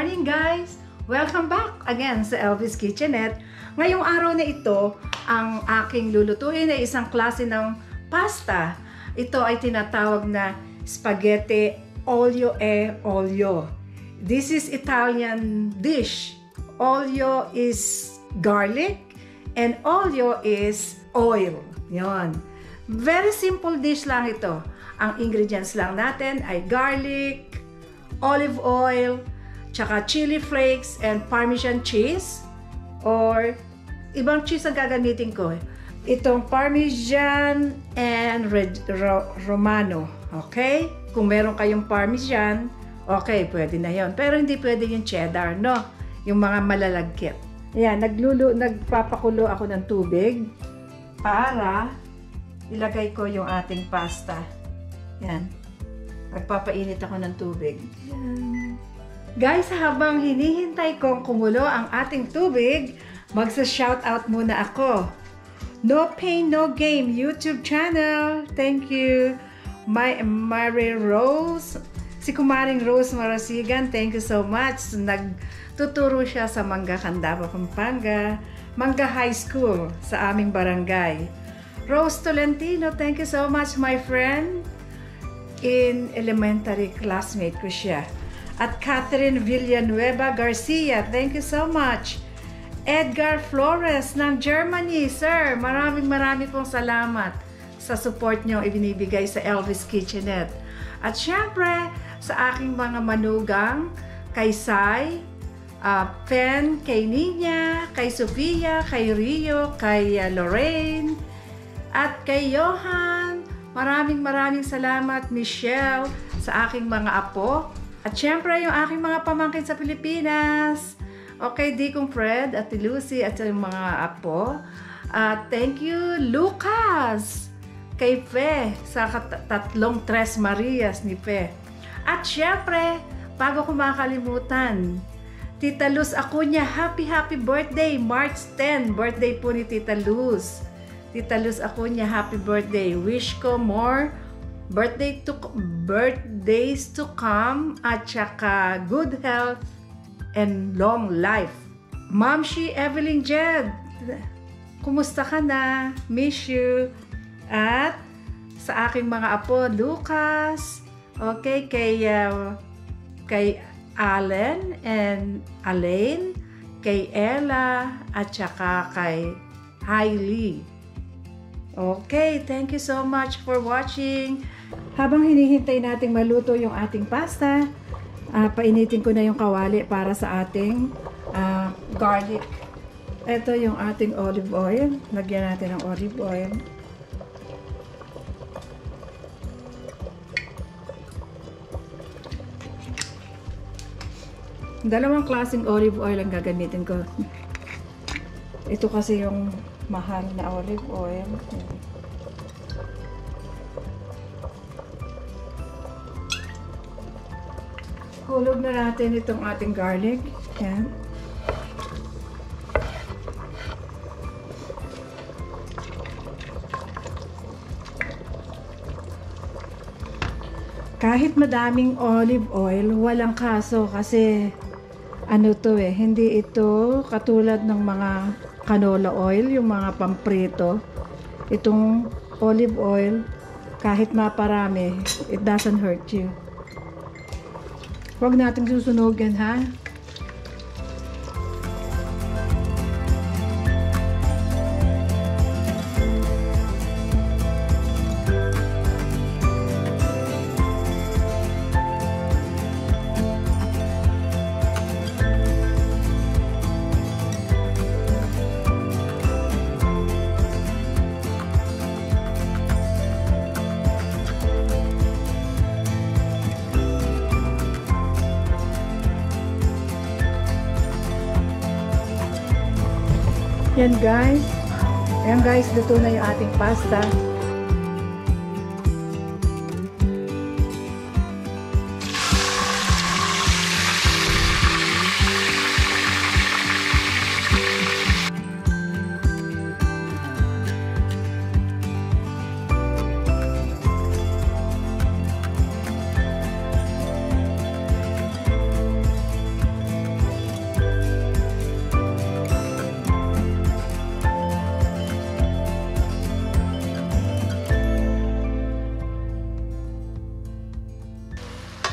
morning guys! Welcome back again sa Elvis Kitchenette. Ngayong araw na ito, ang aking lulutuin ay isang klase ng pasta. Ito ay tinatawag na spaghetti olio e olio. This is Italian dish. Olio is garlic and olio is oil. Yon. Very simple dish lang ito. Ang ingredients lang natin ay garlic, olive oil, tsaka chili flakes and parmesan cheese or ibang cheese ang gagamitin ko. Itong parmesan and romano. Okay? Kung meron kayong parmesan, okay, pwede na yon. Pero hindi pwede yung cheddar, no? Yung mga malalagkit. Ayan, nagpapakulo ako ng tubig para ilagay ko yung ating pasta. Yan. Nagpapainit ako ng tubig. Yan. Guys, habang hinihintay kong kumulo ang ating tubig, magsa-shoutout muna ako. No Pain, No Game YouTube channel. Thank you. Mary Rose. Si Kumaring Rose Marasigan, thank you so much. Nagtuturo siya sa Mangga Candaba, Pampanga. Mangga High School sa aming barangay. Rose Tolentino, thank you so much, my friend. In elementary classmate ko siya. At Catherine Villanueva Garcia, thank you so much. Edgar Flores ng Germany, sir, maraming pong salamat sa support nyo ibinibigay sa Elvis Kitchenette. At syempre, sa aking mga manugang, kay Sai, Pen, kay Nina, kay Sofia, kay Rio, kay Lorraine, at kay Johan, maraming salamat, Michelle, sa aking mga apo. At syempre, yung aking mga pamangkin sa Pilipinas. Okay, Dikong Fred, at Lucy, at yung mga apo. Thank you, Lucas, kay Fe, sa tatlong Tres Marias ni Fe. At syempre, bago ko makalimutan, Tita Luz Acuña, happy birthday, March 10, birthday po ni Tita Luz. Tita Luz Acuña, happy birthday. Wish ko more birthdays to come at saka good health and long life. Mamshi Evelyn Jed, kumusta ka na? Miss you. At sa aking mga apo, Lucas, okay, kay Allen and Alain, kay Ella, at saka kay Hailey. Okay, thank you so much for watching. Habang hinihintay nating maluto yung ating pasta, painitin ko na yung kawali para sa ating garlic. Ito yung ating olive oil. Lagyan natin ng olive oil. Dalawang klaseng olive oil ang gagamitin ko. Ito kasi yung mahal na olive oil. Hulog na natin itong ating garlic. Yan. Kahit madaming olive oil, walang kaso kasi ano to hindi ito katulad ng mga canola oil, yung mga pamprito. Itong olive oil, kahit maparami, it doesn't hurt you. Huwag nating susunugin, ha? Yan guys. Ayan guys, luto na yung ating pasta.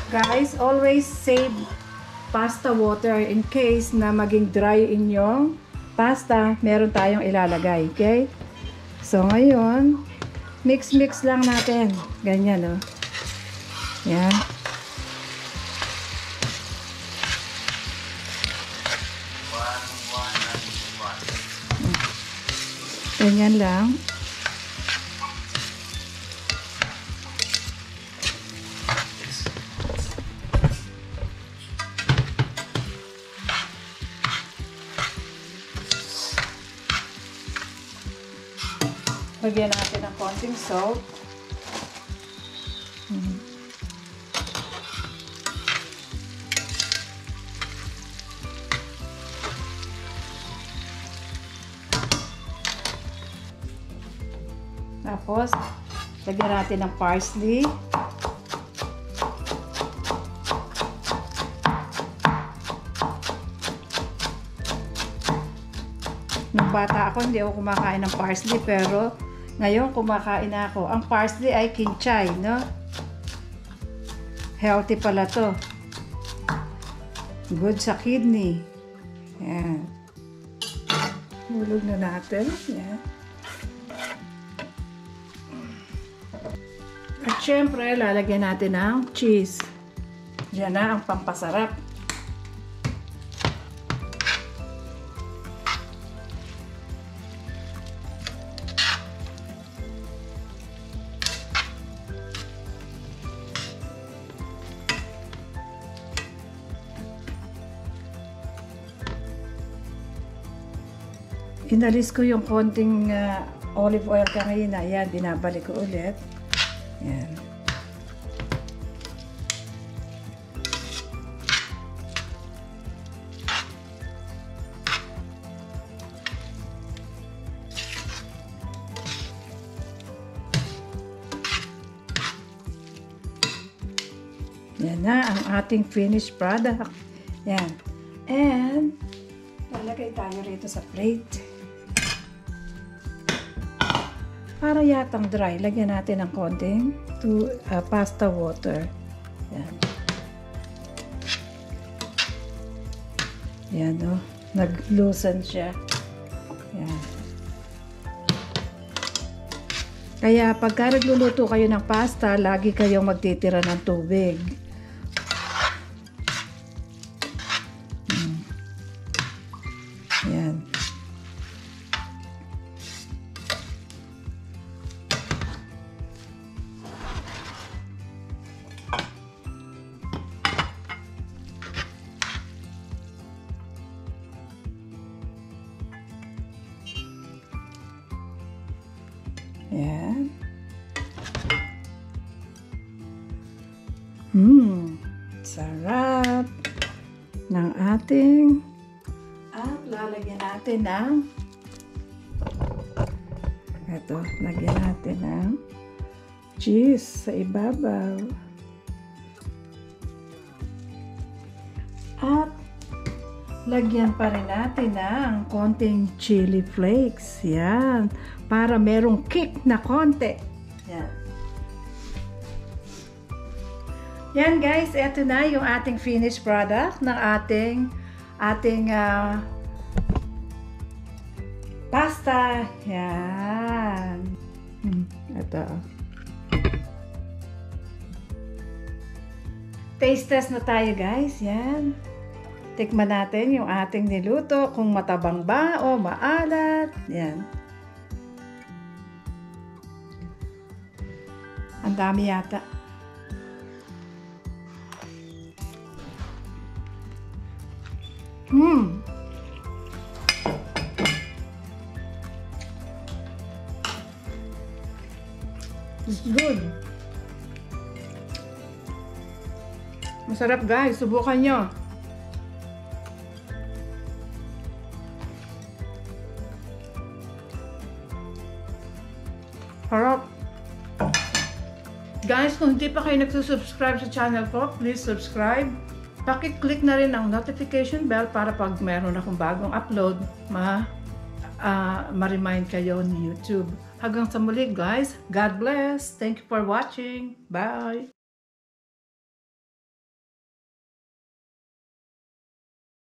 Guys, always save pasta water in case na maging dry inyong pasta, meron tayong ilalagay, okay? So, ngayon, mix lang natin. Ganyan, oh. Yan. Ganyan lang. Lagyan natin ng konting salt. Tapos, lagyan natin ng parsley. Nung bata ako, hindi ako kumakain ng parsley, pero ngayon, kumakain na ako. Ang parsley ay kinchay, no? Healthy pala to. Good sa kidney. Yan. Hulog na natin. Yan. At syempre, lalagyan natin ng cheese. Yan na ang pampasarap. Inalis ko yung konting olive oil kanina. Ayan, binabalik ko ulit. Ayan. Yan na ang ating finished product. Yan. And, lalagay tayo rito sa plate. Para yatang dry, lagyan natin ng konting pasta water. Yan. Yan, oh. Nag-loosen siya. Yan. Kaya pagka nagluluto kayo ng pasta, lagi kayong magtitira ng tubig. Yan. Yan. Sarap ng ating at lalagyan natin ng ito, lagyan natin ng cheese sa ibabaw at lagyan pa rin natin ng konting chili flakes. Yan. Para merong kick na konti. Yan. Yan guys, eto na yung ating finished product ng ating pasta. Yan. Ito. Taste test na tayo guys. Yan. Tikman natin yung ating niluto kung matabang ba o maalat. Yan. Ang dami yata. It's good. Masarap guys. Subukan nyo. Harap. Guys, kung hindi pa kayo nagsusubscribe sa channel ko, please subscribe. Paki-click na rin ang notification bell para pag meron akong bagong upload, ma-remind kayo ni YouTube. Hanggang sa muli guys. God bless. Thank you for watching. Bye.